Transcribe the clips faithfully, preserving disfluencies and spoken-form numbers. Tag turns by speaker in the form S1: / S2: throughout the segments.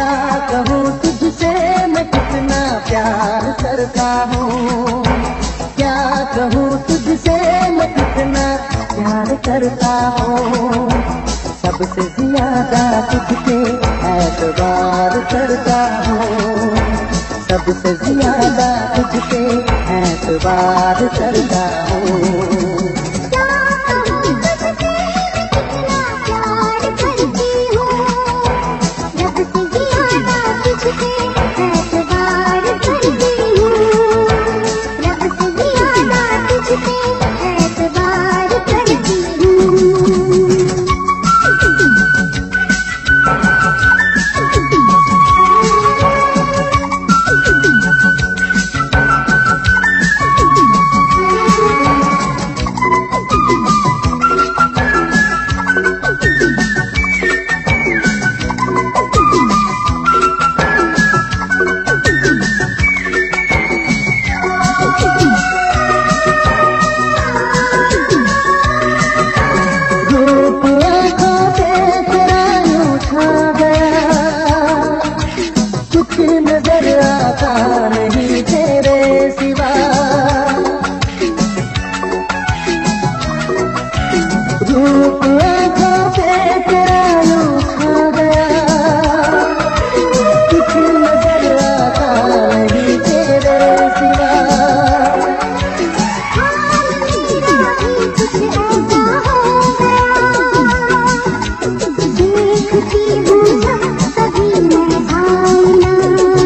S1: क्या कहूँ तुझसे मैं कितना प्यार करता हूँ, क्या कहूँ तुझसे मैं कितना प्यार करता हूँ। सबसे ज्यादा तुझसे एतबार करता हूँ, सबसे ज्यादा तुझसे एतबार करता हूँ। नजर आता नहीं तेरे सिवा, रूप आँखों पे तेरा यूं खा गया, कुछ नजर आता नहीं तेरे सिवा। देखती हूँ तभी मैं आईना,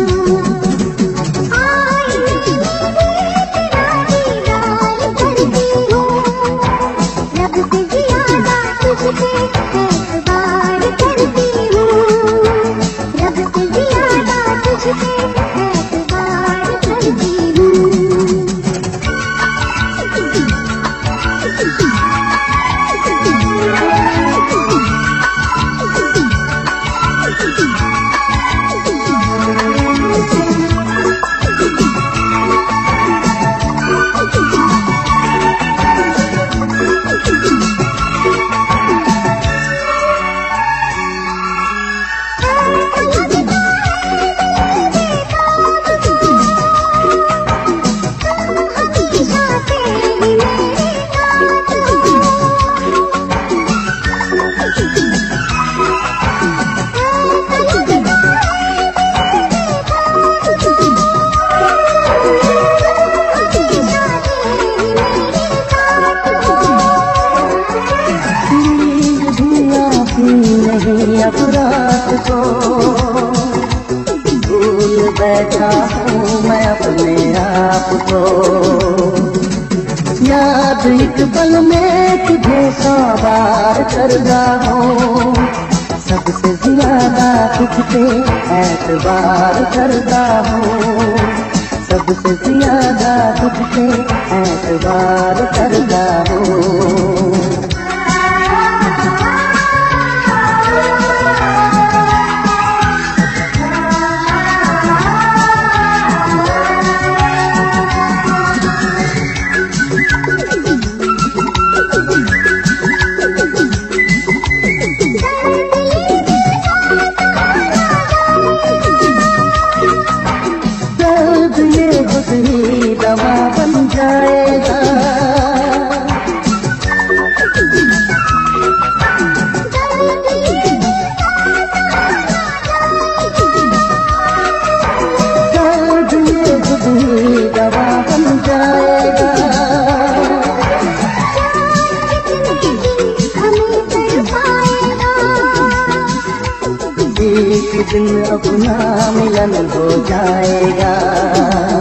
S1: अब रात को भूल बैठा हूँ मैं अपने आप को, याद एक पल में तुझे सौ बार करता हूँ। सबसे ज्यादा तुझसे एतबार करता हूँ, सबसे ज्यादा तुझसे एतबार करता हूँ। ही दवा बन जाएगा, दर्द ये खुद ही दवा बन जाएगा। एक दिन अपना मिलन हो जाएगा।